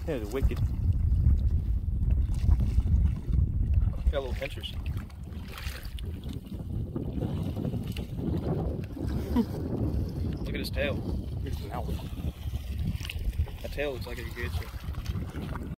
That is wicked. Got little pinchers. Look at his tail. It's an owl. That tail looks like a good shit.